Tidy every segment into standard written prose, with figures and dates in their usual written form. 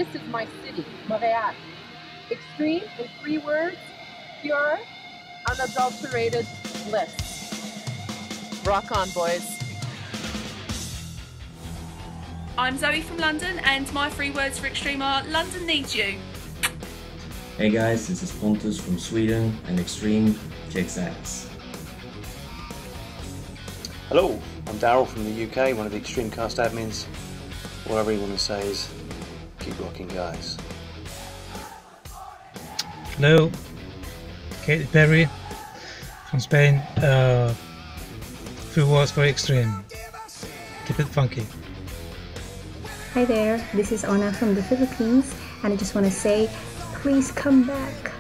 This is my city, Montreal. Extreme in 3 words, pure, unadulterated bliss. Rock on, boys. I'm Zoe from London, and my 3 words for Extreme are London needs you. Hey guys, this is Pontus from Sweden, and Extreme kicks ass. Hello, I'm Daryl from the UK, one of the Extremecast admins. What I really want to say is, keep rocking, guys. Hello, Katy Perry from Spain. 3 words for Extreme. Keep it funky. Hi there, this is Ona from the Philippines, and I just want to say, please come back.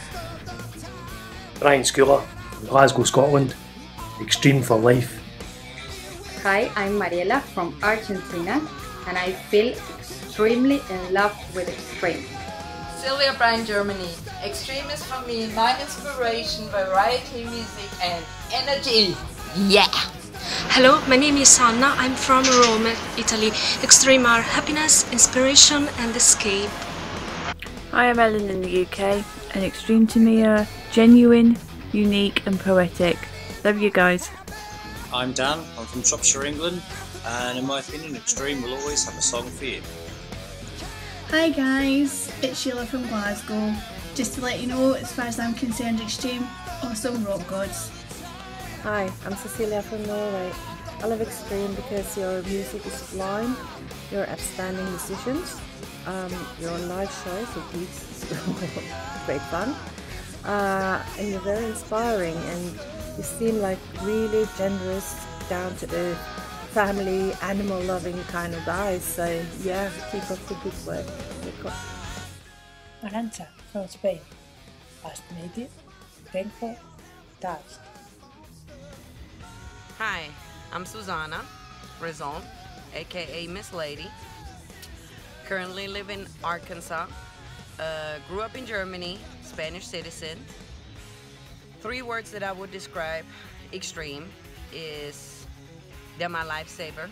Ryan Schooler from Glasgow, Scotland. Extreme for life. Hi, I'm Mariela from Argentina, and I feel extremely in love with Extreme. Sylvia Brand, Germany. Extreme is for me my inspiration, variety music and energy. Yeah! Hello, my name is Anna. I'm from Rome, Italy. Extreme are happiness, inspiration and escape. Hi, I'm Ellen in the UK, and Extreme to me are genuine, unique and poetic. Love you guys. I'm Dan, I'm from Shropshire, England, and in my opinion Extreme will always have a song for you. Hi guys, it's Sheila from Glasgow. Just to let you know, as far as I'm concerned, Extreme, awesome rock gods. Hi, I'm Cecilia from Norway. I love Extreme because your music is sublime, your outstanding musicians, your live shows with beats is great fun, and you're very inspiring, and you seem like really generous, down-to-earth, family, animal-loving kind of guys. So yeah, keep up the good work. Arantxa from Spain. Fascinated, thankful, touched. Hi, I'm Susanna Rizon, aka Miss Lady. Currently live in Arkansas. Grew up in Germany, Spanish citizen. 3 words that I would describe Extreme is they're my lifesaver.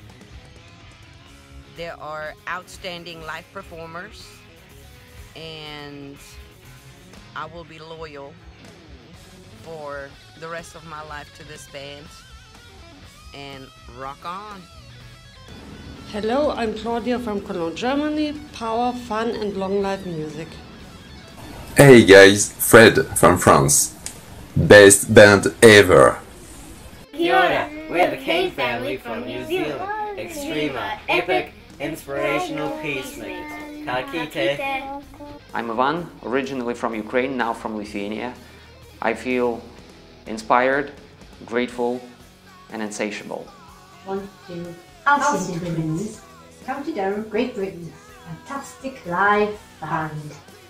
They are outstanding live performers, and I will be loyal for the rest of my life to this band, and rock on. Hello, I'm Claudia from Cologne, Germany. Power, fun and long live music. Hey guys, Fred from France. Best band ever. Kia ora, we're the Kane family from New Zealand. Extreme, epic, inspirational peacemakers. Ka kite. I'm Ivan, originally from Ukraine, now from Lithuania. I feel inspired, grateful and insatiable. 1, 2, House in the Winds, County Durham, Great Britain. Fantastic live band.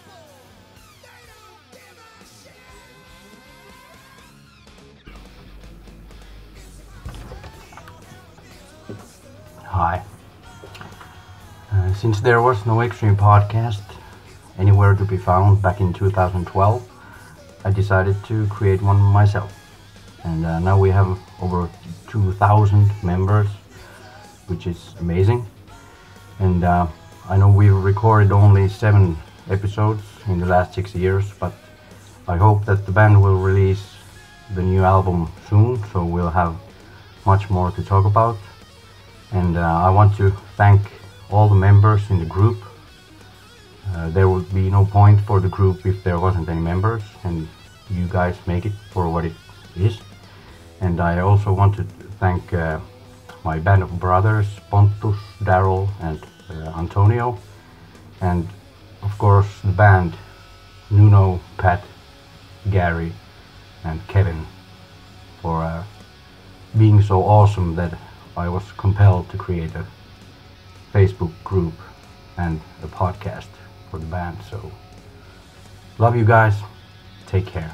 Hi. Since there was no Extreme podcast anywhere to be found back in 2012, I decided to create one myself. And now we have over 2,000 members, which is amazing. And I know we've recorded only 7 episodes in the last 6 years, but I hope that the band will release the new album soon, so we'll have much more to talk about. And I want to thank all the members in the group. There would be no point for the group if there wasn't any members, and you guys make it for what it is. And I also want to thank my band of brothers, Pontus, Daryl and Antonio, and of course the band, Nuno, Pat, Gary and Kevin, for being so awesome that I was compelled to create a Facebook group and a podcast for the band. So love you guys, take care.